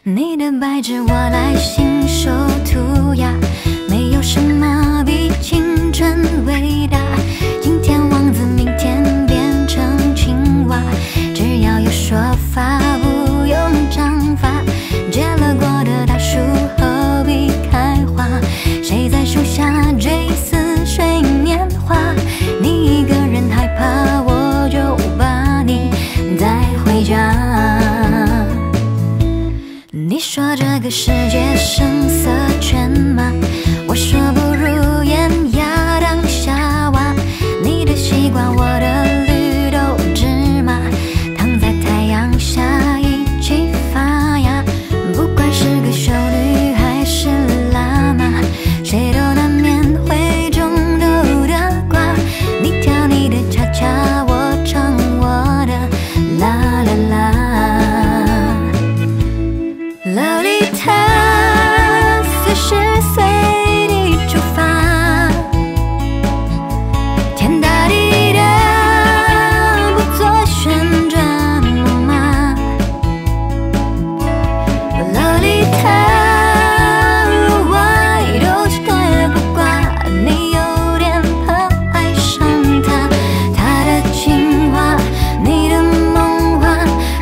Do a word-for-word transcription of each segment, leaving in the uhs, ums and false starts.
你的白纸我来信手涂鸦，没有什么比青春伟大。今天王子，明天变成青蛙，只要有说法，不用章法。结了果的大树何必开花？谁在树下追似水年华？你一个人害怕，我就把你带回家。你说这个世界声色犬马，我说不如烟呀当夏娃。你的西瓜，我的绿豆芝麻，躺在太阳下一起发芽。不管是个修女还是喇嘛，谁都难免会中毒的瓜。你跳你的恰恰，我唱我的啦啦啦。洛丽塔，四十岁你出发，天大地大，不做旋转木马。洛丽塔，我都是对不挂，你有点怕爱上他，他的情话，你的梦话。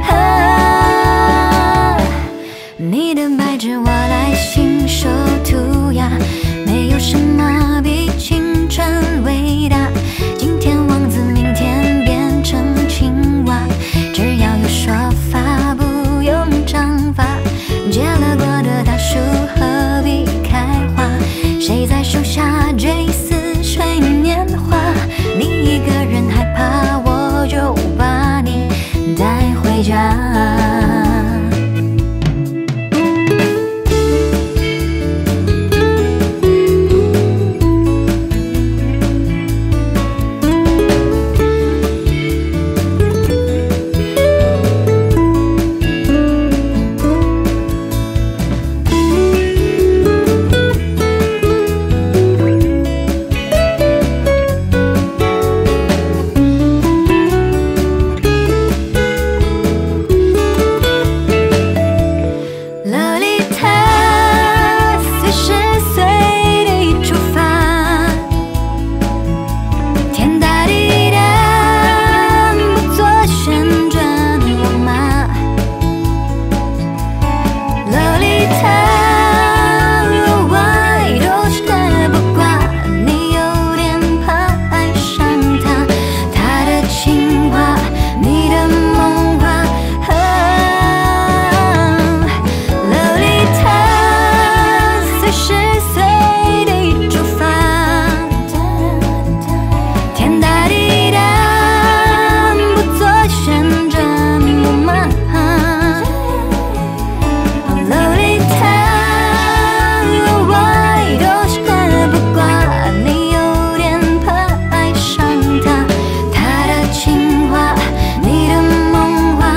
啊，你的白纸我来信手涂鸦，没有什么比青春伟大。今天王子，明天变成青蛙，只要有说法，不用章法。结了果的大树何必开花？谁在树下追似水年华？你一个人害怕，我就把你带回家。洛丽塔，四十岁你出发，天大地大，不做旋转木马。洛丽塔，我都是对不挂，你有点怕爱上他，他的情话，你的梦话。洛丽塔，四十岁你出发，天大地大，不做旋转木马。洛丽塔，我都是对不挂，你有点怕爱上他，他的情话，你的梦话。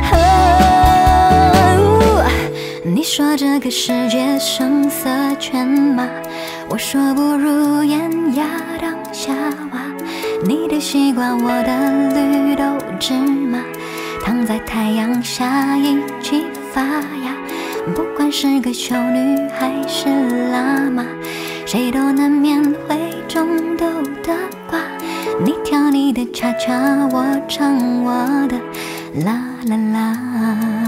你说这个世界声色犬马，我说不如烟呀当夏娃。你的西瓜，我的绿豆芝麻，躺在太阳下一起发芽。不管是个修女还是喇嘛，谁都难免会中毒的瓜。你跳你的恰恰，我唱我的啦啦啦。